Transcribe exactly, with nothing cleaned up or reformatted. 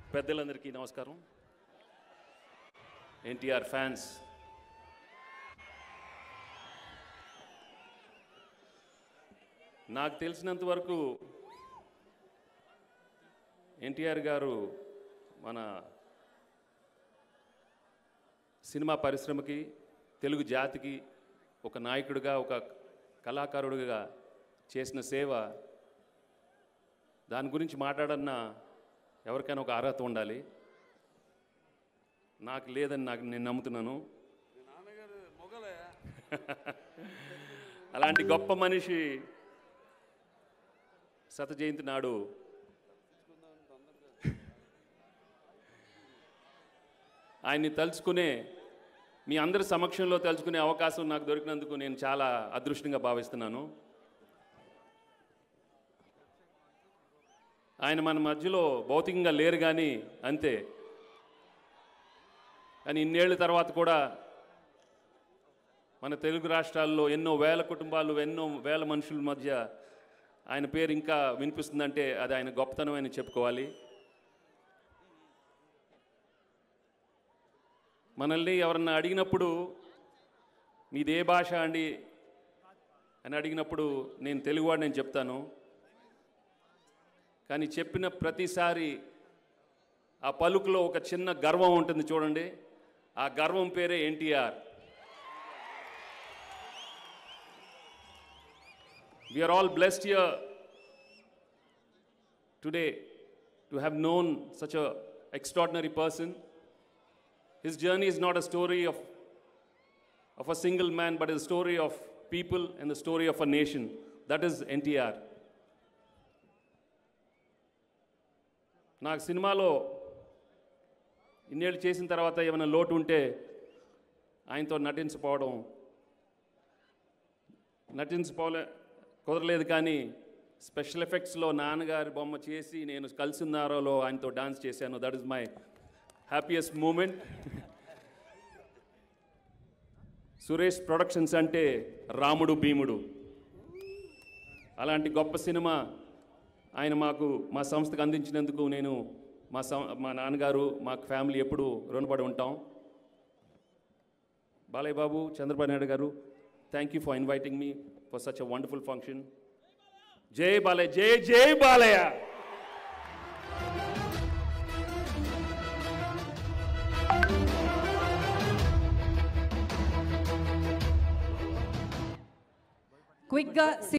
పెద్దలందరికీ నమస్కారం. ఎన్టీఆర్ ఫ్యాన్స్, నాకు తెలిసినంత వరకు ఎన్టీఆర్ గారు మన సినిమా పరిశ్రమకి, తెలుగు జాతికి ఒక నాయకుడిగా, ఒక కళాకారుడిగా చేసిన సేవ, దాని గురించి మాట్లాడన్న ఎవరికైనా ఒక అర్హత ఉండాలి. నాకు లేదని నాకు నేను నమ్ముతున్నాను. అలాంటి గొప్ప మనిషి శత జయంతి నాడు ఆయన్ని తలుచుకునే, మీ అందరి సమక్షంలో తలుచుకునే అవకాశం నాకు దొరికినందుకు నేను చాలా అదృష్టంగా భావిస్తున్నాను. ఆయన మన మధ్యలో భౌతికంగా లేరు కానీ అంతే. కానీ ఇన్నేళ్ళ తర్వాత కూడా మన తెలుగు రాష్ట్రాల్లో ఎన్నో వేల కుటుంబాలు, ఎన్నో వేల మనుషుల మధ్య ఆయన పేరు ఇంకా వినిపిస్తుందంటే అది ఆయన గొప్పతనం అని చెప్పుకోవాలి. మనల్ని ఎవరన్నా అడిగినప్పుడు మీది ఏ భాష అండి అని అడిగినప్పుడు నేను తెలుగువాడు నేను చెప్తాను. కానీ చెప్పిన ప్రతిసారి ఆ పలుకులో ఒక చిన్న గర్వం ఉంటుంది చూడండి, ఆ గర్వం పేరే NTR. We are all blessed here today to have known such an extraordinary person. His journey is not a story of, of a single man, but a story of people and the story of a nation. That is N T R. నాకు సినిమాలో ఇన్నేళ్ళు చేసిన తర్వాత ఏమైనా లోటు ఉంటే ఆయనతో నటించకపోవడం, నటించపోలే కుదరలేదు. కానీ స్పెషల్ ఎఫెక్ట్స్లో నాన్నగారి బొమ్మ చేసి నేను కలిసి ఉన్నారోలో ఆయనతో డాన్స్ చేశాను. That is my happiest moment. Suresh productions అంటే రాముడు భీముడు. అలాంటి గొప్ప సినిమా ఆయన మాకు, మా సంస్థకు అందించినందుకు నేను, మా సం మా నాన్నగారు, మా ఫ్యామిలీ ఎప్పుడు రుణపడి ఉంటాం. Balayya Babu, Chandrababu Naidu garu, thank you for inviting me for such a wonderful function. జై బాలయ్య, జై జై బాలయ్య. క్విక్గా